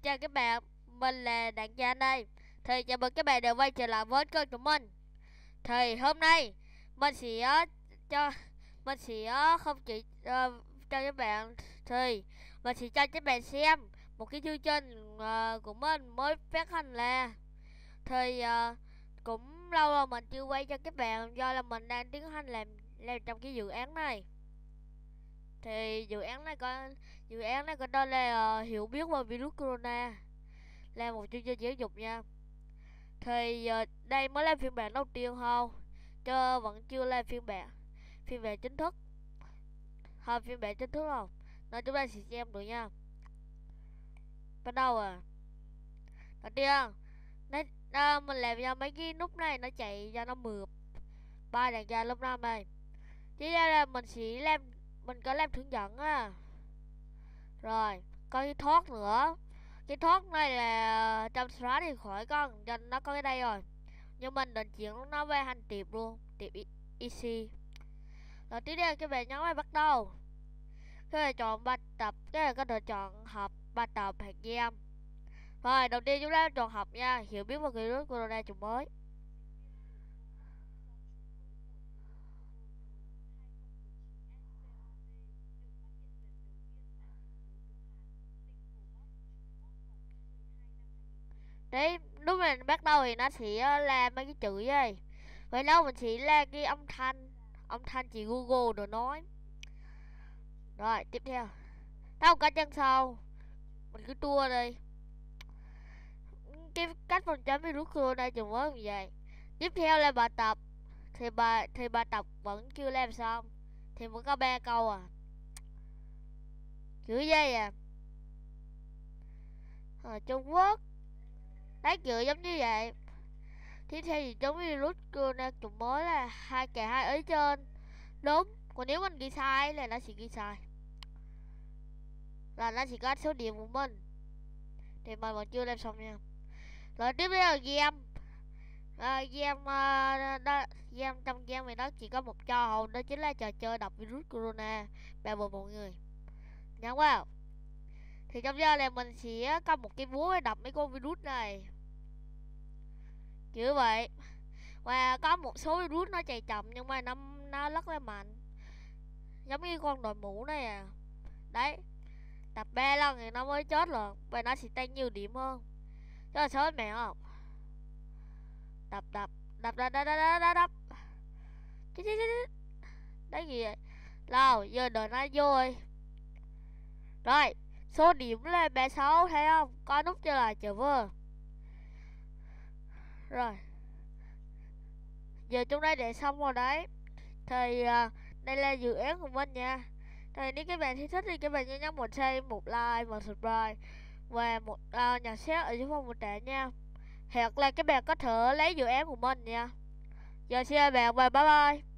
Chào các bạn, mình là Đặng Gia đây. Thì chào mừng các bạn đã quay trở lại với kênh của mình. Thì hôm nay mình sẽ cho mình sẽ không chỉ cho các bạn thì mình sẽ cho các bạn xem một cái chương trình của mình mới phát hành là thì cũng lâu rồi mình chưa quay cho các bạn do là mình đang tiến hành làm trong cái dự án này. Thì dự án này có tên là hiểu biết về virus corona, là một chương trình giáo dục nha. Thì đây mới là phiên bản đầu tiên không, chứ vẫn chưa là phiên bản chính thức, không phiên bản chính thức không. Nên chúng ta sẽ xem được nha. Bắt đầu đầu tiên mình làm cho mấy cái nút này nó chạy cho nó mượt ba đàn ra lớp 5 này. Chỉ ra là mình có làm hướng dẫn rồi có cái thoát nữa. Cái thoát này là trong xóa thì khỏi con cho nó có cái đây rồi, nhưng mình định chuyển nó về hành tiệp luôn, tiệp easy. Rồi tiếp theo các bạn nhấn vào bắt đầu, cái này chọn bài tập, cái này có thể chọn học bài tập hạt game. Rồi đầu tiên chúng ta chọn học nha, hiểu biết về virus corona chủng mới. Đấy, lúc mình bắt đầu thì nó sẽ là mấy cái chữ vậy. Vậy đâu mình sẽ là cái âm thanh chị Google rồi nói. Rồi tiếp theo, tao có chân sau, mình cứ tua đi. Cái cách phòng chống virus corona chủng mới như vậy. Tiếp theo là bài tập, thì bài tập vẫn chưa làm xong, thì mới có 3 câu chữ dây Trung Quốc. Đấy, kiểu giống như vậy. Tiếp theo thì chống virus corona chủng mới là cả hai ý trên đúng. Còn nếu mình ghi sai là nó sẽ ghi sai, là nó sẽ có số điểm của mình, thì mình vẫn chưa làm xong nha. Rồi tiếp theo là game. Game trong game này nó chỉ có một trò hồn, đó chính là trò chơi đọc virus corona bảo vệ mọi người. Nhắn vào. Thì trong giờ này mình sẽ có một cái búa để đập mấy con virus này, kiểu vậy. Và có một số virus nó chạy chậm nhưng mà nó rất là mạnh, giống như con đội mũ này đấy, đập 3 lần thì nó mới chết rồi, và nó sẽ tăng nhiều điểm hơn. Cho là sớm mẹ không, đập đập đập đập đập đập đập đập đấy gì vậy. Nào giờ đợi nó vô rồi. Số điểm là 36, thấy không, có nút trở lại chờ vừa. Rồi giờ trong đây để xong rồi đấy. Thì đây là dự án của mình nha. Thì nếu các bạn thích thì các bạn nhớ nhấn một share, một like, một subscribe và một nhà share ở dưới phần mô tả nha. Hoặc là các bạn có thể lấy dự án của mình nha. Giờ xin chào bạn và bye bye.